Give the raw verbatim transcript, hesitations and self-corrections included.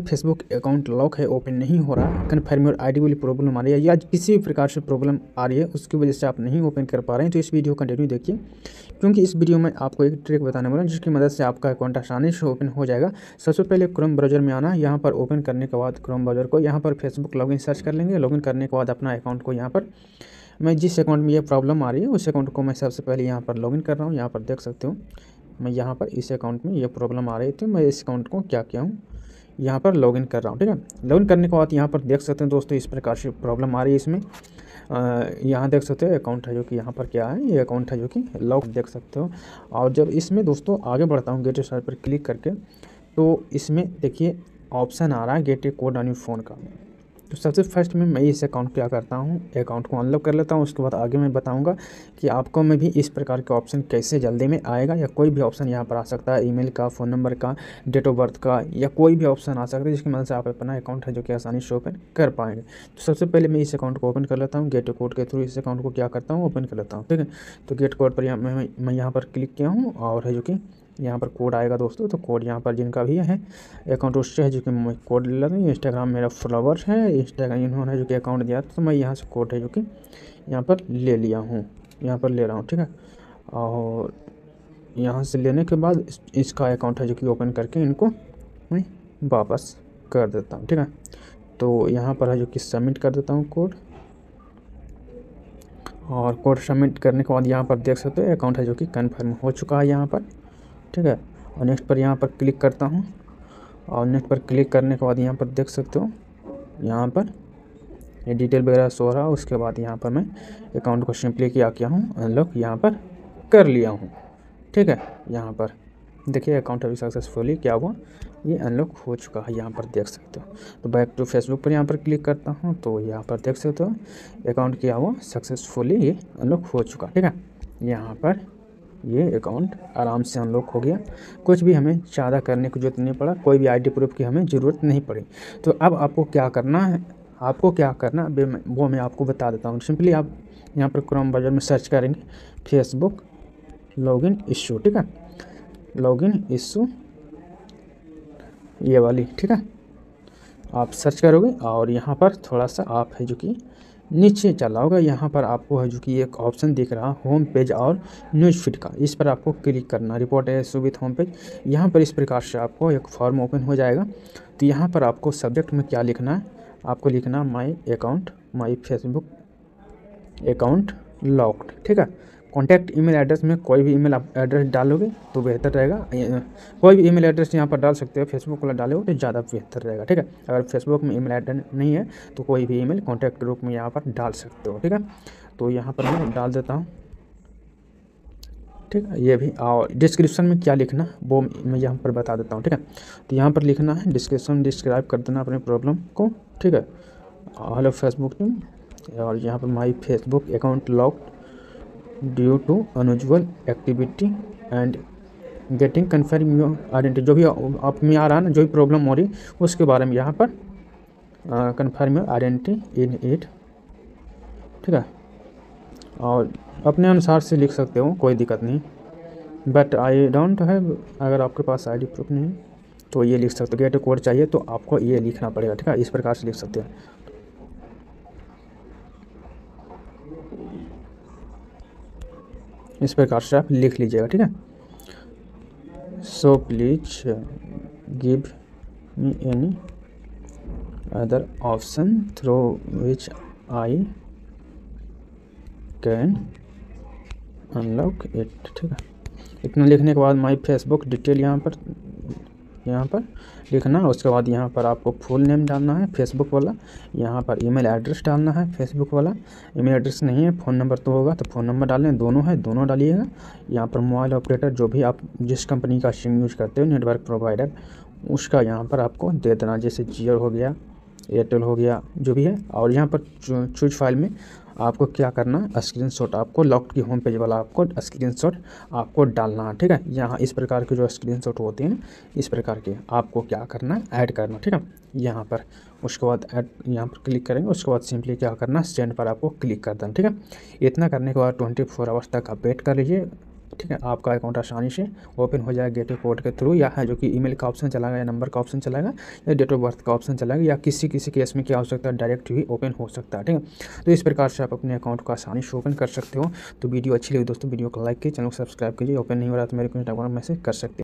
Facebook account lock है, open नहीं हो रहा, कन्फर्म योर आईडी वाली प्रॉब्लम आ रही है या किसी भी प्रकार से प्रॉब्लम आ रही है, उसकी वजह से आप नहीं ओपन कर पा रहे हैं, तो इस वीडियो कंटिन्यू देखिए, क्योंकि इस वीडियो में आपको एक ट्रिक बताने वाला हूं जिसकी मदद से आपका अकाउंट आसानी से ओपन हो जाएगा। सबसे पहले क्रोम ब्राउज़र में आना, यहाँ पर ओपन करने के बाद क्रोम ब्राउज़र को यहाँ पर फेसबुक लॉगिन सर्च कर लेंगे। लॉगिन करने के बाद अपना अकाउंट को यहाँ पर, मैं जिस अकाउंट में ये प्रॉब्लम आ रही है उस अकाउंट को मैं सबसे पहले यहाँ पर लॉगिन कर रहा हूँ। यहाँ पर देख सकते हो मैं यहाँ पर इस अकाउंट में ये प्रॉब्लम आ रही थी, मैं इस अकाउंट को क्या किया हूँ यहाँ पर लॉगिन कर रहा हूँ। ठीक है, लॉगिन करने के बाद यहाँ पर देख सकते हैं दोस्तों इस प्रकार से प्रॉब्लम आ रही है। इसमें यहाँ देख सकते हो अकाउंट है जो कि यहाँ पर क्या है, ये अकाउंट है जो कि लॉक देख सकते हो। और जब इसमें दोस्तों आगे बढ़ता हूँ गेट ए सर्च पर क्लिक करके, तो इसमें देखिए ऑप्शन आ रहा है get a code on your phone का। तो सबसे फर्स्ट में मैं इस अकाउंट क्या करता हूँ, अकाउंट को अनलॉक कर लेता हूँ। उसके बाद आगे मैं बताऊँगा कि आपको में भी इस प्रकार के ऑप्शन कैसे जल्दी में आएगा, या कोई भी ऑप्शन यहाँ पर आ सकता है, ईमेल का, फ़ोन नंबर का, डेट ऑफ बर्थ का, या कोई भी ऑप्शन आ सकता है जिसकी मदद से आप अपना अकाउंट है जो कि आसानी से ओपन कर पाएंगे। तो सबसे पहले मैं इस अकाउंट को ओपन कर लेता हूँ, गेट ए कोड के थ्रू इस अकाउंट को क्या करता हूँ ओपन कर लेता हूँ। ठीक है, तो गेट कोड पर मैं मैं यहाँ पर क्लिक किया हूँ और है जो कि यहाँ पर कोड आएगा दोस्तों। तो कोड यहाँ पर जिनका भी है अकाउंट उससे है जो कि मैं कोड ले लेता हूँ। इंस्टाग्राम मेरा फॉलोवर्स है, इंस्टाग्राम इन्होंने जो कि अकाउंट दिया तो मैं यहाँ से कोड है जो कि यहाँ पर ले लिया हूँ, यहाँ पर ले रहा हूँ। ठीक है, और यहाँ से लेने के बाद इसका अकाउंट है जो कि ओपन करके इनको मैं वापस कर देता हूँ। ठीक है, तो यहाँ पर है जो कि सबमिट कर देता हूँ कोड, और कोड सबमिट करने के बाद यहाँ पर देख सकते हो अकाउंट है जो कि कन्फर्म हो चुका है यहाँ पर। ठीक है, और नेक्स्ट पर यहाँ पर क्लिक करता हूँ, और नेक्स्ट पर क्लिक करने के बाद यहाँ पर देख सकते हो यहाँ पर ये डिटेल वगैरह शो रहा है। उसके बाद यहाँ पर मैं अकाउंट को सिंपली क्या किया हूँ अनलॉक यहाँ पर कर लिया हूँ। ठीक है, यहाँ पर देखिए अकाउंट अभी सक्सेसफुली क्या हुआ, ये अनलॉक हो चुका है, यहाँ पर देख सकते हो। तो बैक टू फेसबुक पर यहाँ पर क्लिक करता हूँ, तो यहाँ पर देख सकते हो अकाउंट क्या हुआ सक्सेसफुली ये अनलॉक हो चुका। ठीक है, यहाँ पर ये अकाउंट आराम से अनलॉक हो गया, कुछ भी हमें ज़्यादा करने की जरूरत नहीं पड़ा, कोई भी आईडी प्रूफ की हमें ज़रूरत नहीं पड़ी। तो अब आपको क्या करना है, आपको क्या करना है वो मैं आपको बता देता हूँ। सिंपली आप यहाँ पर क्रोम ब्राउज़र में सर्च करेंगे फेसबुक लॉगिन इशू। ठीक है, लॉगिन इशू ये वाली। ठीक है, आप सर्च करोगे और यहाँ पर थोड़ा सा आप है जो कि नीचे चला होगा, यहाँ पर आपको है जो कि एक ऑप्शन दिख रहा होम पेज और न्यूज़ फीड का, इस पर आपको क्लिक करना, रिपोर्ट है विथ होम पेज। यहाँ पर इस प्रकार से आपको एक फॉर्म ओपन हो जाएगा। तो यहाँ पर आपको सब्जेक्ट में क्या लिखना है, आपको लिखना my account, my Facebook account locked. ठीक है, कॉन्टैक्ट ईमेल एड्रेस में कोई भी ईमेल आप एड्रेस डालोगे तो बेहतर रहेगा, कोई भी ईमेल एड्रेस यहाँ पर डाल सकते हो, फेसबुक वाला डालोगे तो ज़्यादा बेहतर रहेगा। ठीक है, अगर फेसबुक में ईमेल एड्रेस नहीं है तो कोई भी ईमेल कॉन्टैक्ट के रूप में यहाँ पर डाल सकते हो। ठीक है, तो यहाँ पर मैं डाल देता हूँ। ठीक है, ये भी, और डिस्क्रिप्शन में क्या लिखना वो मैं यहाँ पर बता देता हूँ। ठीक है, तो यहाँ पर लिखना है डिस्क्रिप्शन, डिस्क्राइब कर देना अपने प्रॉब्लम को। ठीक है, हेलो फेसबुक टीम, और यहाँ पर my Facebook account locked due to unusual activity and getting confirm your identity, जो भी आप में आ रहा है ना, जो भी प्रॉब्लम हो रही उसके बारे में यहाँ पर confirm your identity in it. ठीक है, और अपने अनुसार से लिख सकते हो, कोई दिक्कत नहीं, बट आई डोंट हैव, अगर आपके पास आईडी प्रूफ नहीं है तो ये लिख सकते हो। गेट कोड चाहिए तो आपको ये लिखना पड़ेगा। ठीक है, इस प्रकार से लिख सकते हैं। इस प्रकार से आप लिख लीजिएगा। ठीक है, so please give me any other option through which I can unlock it. ठीक है, इतना लिखने के बाद माई फेसबुक डिटेल यहाँ पर यहाँ पर लिखना। उसके बाद यहाँ पर आपको फुल नेम डालना है फेसबुक वाला, यहाँ पर ईमेल एड्रेस डालना है फेसबुक वाला, ईमेल एड्रेस नहीं है, फ़ोन नंबर तो होगा तो फ़ोन नंबर डालें, दोनों है दोनों डालिएगा। यहाँ पर मोबाइल ऑपरेटर जो भी आप जिस कंपनी का सिम यूज़ करते हो, नेटवर्क प्रोवाइडर, उसका यहाँ पर आपको दे देना, जैसे जियो हो गया, एयरटेल हो गया, जो भी है। और यहाँ पर चूज फाइल में आपको क्या करना है, स्क्रीनशॉट, आपको लॉक्ड की होम पेज वाला आपको स्क्रीनशॉट आपको डालना है। ठीक है, यहाँ इस प्रकार के जो स्क्रीनशॉट होते हैं इस प्रकार के आपको क्या करना है, ऐड करना। ठीक है, यहाँ पर उसके बाद ऐड यहाँ पर क्लिक करेंगे, उसके बाद सिंपली क्या करना, सेंड पर आपको क्लिक कर देना। ठीक है, इतना करने के बाद ट्वेंटी फोर आवर्स तक आप वेट कर लीजिए। ठीक है, आपका अकाउंट आसानी से ओपन हो जाएगा गेटवे कोड के थ्रू, या है जो कि ईमेल का ऑप्शन चलाएगा या नंबर का ऑप्शन चलाएगा या डेट ऑफ बर्थ का ऑप्शन चलाएगा, या किसी किसी केस में क्या हो सकता है डायरेक्ट भी ओपन हो सकता है। ठीक है, तो इस प्रकार से आप अपने अकाउंट को आसानी से ओपन कर सकते हो। तो वीडियो अच्छी लगी दोस्तों, वीडियो को लाइक कीजिए, चैनल को सब्सक्राइब कीजिए। ओपन नहीं हो रहा तो मेरे को इंस्टाग्राम मैसेज कर सकते हैं।